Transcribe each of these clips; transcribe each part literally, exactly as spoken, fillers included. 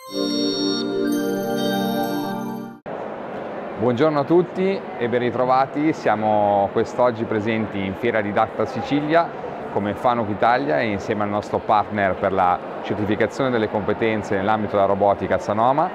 Buongiorno a tutti e ben ritrovati, siamo quest'oggi presenti in Fiera Didatta Sicilia come FANUC Italia e insieme al nostro partner per la certificazione delle competenze nell'ambito della robotica Sanoma,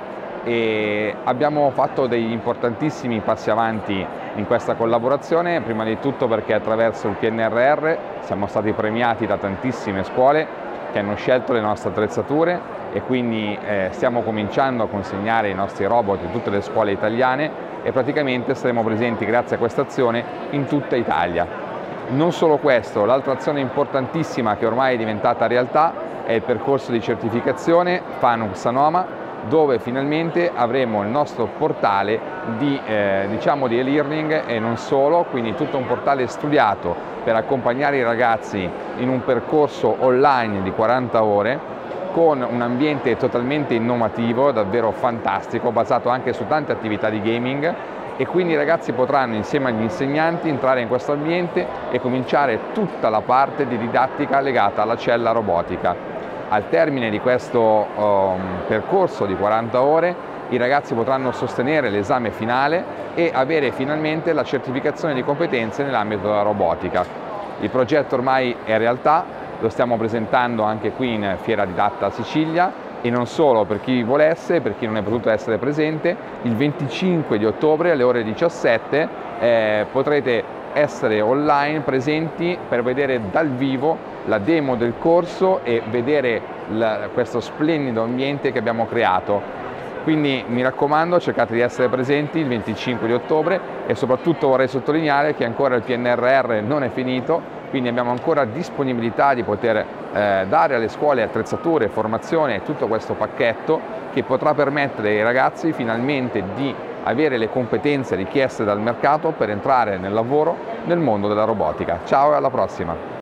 e abbiamo fatto degli importantissimi passi avanti in questa collaborazione, prima di tutto perché attraverso il P N R R siamo stati premiati da tantissime scuole che hanno scelto le nostre attrezzature e quindi eh, stiamo cominciando a consegnare i nostri robot in tutte le scuole italiane e praticamente saremo presenti grazie a questa azione in tutta Italia. Non solo questo, l'altra azione importantissima che ormai è diventata realtà è il percorso di certificazione FANUC Sanoma, dove finalmente avremo il nostro portale di eh, diciamo di e-learning e non solo, quindi tutto un portale studiato per accompagnare i ragazzi in un percorso online di quaranta ore con un ambiente totalmente innovativo, davvero fantastico, basato anche su tante attività di gaming, e quindi i ragazzi potranno insieme agli insegnanti entrare in questo ambiente e cominciare tutta la parte di didattica legata alla cella robotica. Al termine di questo um, percorso di quaranta ore i ragazzi potranno sostenere l'esame finale e avere finalmente la certificazione di competenze nell'ambito della robotica. Il progetto ormai è realtà, lo stiamo presentando anche qui in Fiera Didatta Sicilia e non solo, per chi volesse, per chi non è potuto essere presente, il venticinque di ottobre alle ore diciassette eh, potrete essere online presenti per vedere dal vivo la demo del corso e vedere la, questo splendido ambiente che abbiamo creato. Quindi mi raccomando, cercate di essere presenti il venticinque di ottobre e soprattutto vorrei sottolineare che ancora il P N R R non è finito, quindi abbiamo ancora disponibilità di poter eh, dare alle scuole attrezzature, formazione e tutto questo pacchetto che potrà permettere ai ragazzi finalmente di avere le competenze richieste dal mercato per entrare nel lavoro nel mondo della robotica. Ciao e alla prossima!